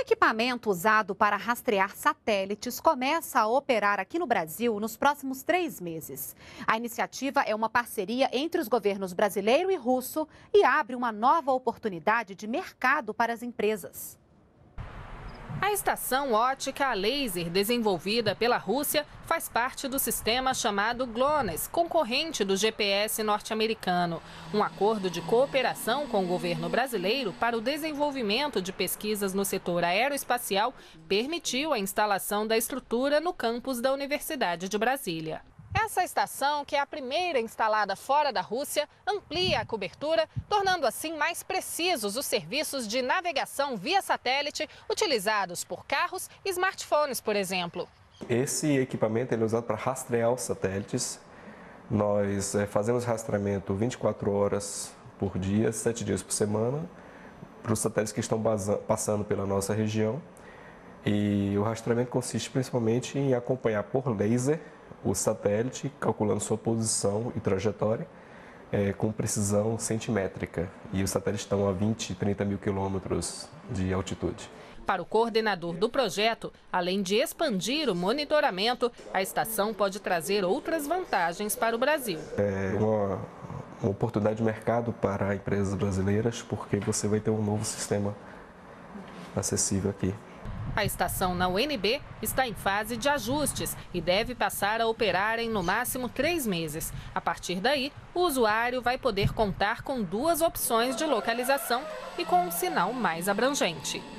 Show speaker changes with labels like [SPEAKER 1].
[SPEAKER 1] equipamento usado para rastrear satélites começa a operar aqui no Brasil nos próximos 3 meses. A iniciativa é uma parceria entre os governos brasileiro e russo e abre uma nova oportunidade de mercado para as empresas.
[SPEAKER 2] A estação ótica a laser desenvolvida pela Rússia faz parte do sistema chamado GLONASS, concorrente do GPS norte-americano. Um acordo de cooperação com o governo brasileiro para o desenvolvimento de pesquisas no setor aeroespacial permitiu a instalação da estrutura no campus da Universidade de Brasília. Essa estação, que é a primeira instalada fora da Rússia, amplia a cobertura, tornando assim mais precisos os serviços de navegação via satélite utilizados por carros e smartphones, por exemplo.
[SPEAKER 3] Esse equipamento é usado para rastrear os satélites. Nós fazemos rastreamento 24 horas por dia, 7 dias por semana, para os satélites que estão passando pela nossa região. E o rastreamento consiste principalmente em acompanhar por laser o satélite, calculando sua posição e trajetória com precisão centimétrica. E os satélites estão a 20, 30 mil quilômetros de altitude.
[SPEAKER 2] Para o coordenador do projeto, além de expandir o monitoramento, a estação pode trazer outras vantagens para o Brasil.
[SPEAKER 3] É uma oportunidade de mercado para empresas brasileiras, porque você vai ter um novo sistema acessível aqui.
[SPEAKER 2] A estação na UNB está em fase de ajustes e deve passar a operar em no máximo 3 meses. A partir daí, o usuário vai poder contar com 2 opções de localização e com um sinal mais abrangente.